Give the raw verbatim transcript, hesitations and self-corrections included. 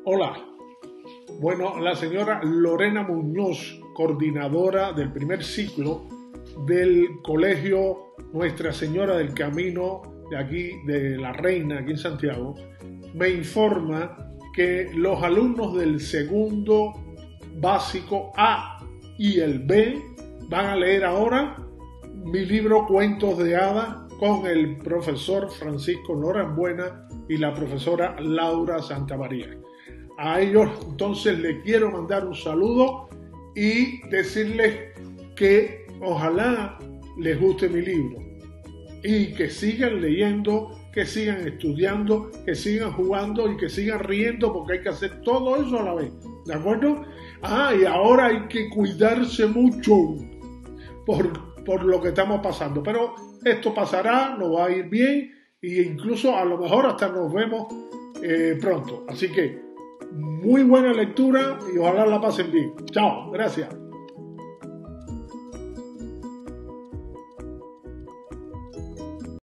Hola. Bueno, la señora Lorena Muñoz, coordinadora del primer ciclo del Colegio Nuestra Señora del Camino de aquí, de La Reina, aquí en Santiago, me informa que los alumnos del segundo básico A y el B van a leer ahora mi libro Cuentos de Hadas con el profesor Francisco Norambuena y la profesora Laura Santamaría. A ellos entonces les quiero mandar un saludo y decirles que ojalá les guste mi libro y que sigan leyendo, que sigan estudiando, que sigan jugando y que sigan riendo, porque hay que hacer todo eso a la vez, ¿de acuerdo? Ah, y ahora hay que cuidarse mucho por, por lo que estamos pasando, pero esto pasará, nos va a ir bien e incluso a lo mejor hasta nos vemos eh, pronto. Así que muy buena lectura y ojalá la pasen bien. Chao, gracias.